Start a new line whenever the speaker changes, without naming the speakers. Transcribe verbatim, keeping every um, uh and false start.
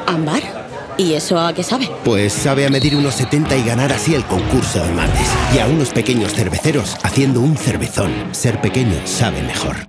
¿Ámbar? ¿Y eso a qué sabe?
Pues sabe a medir unos setenta y ganar así el concurso de mates. Y a unos pequeños cerveceros haciendo un cervezón. Ser pequeño sabe mejor.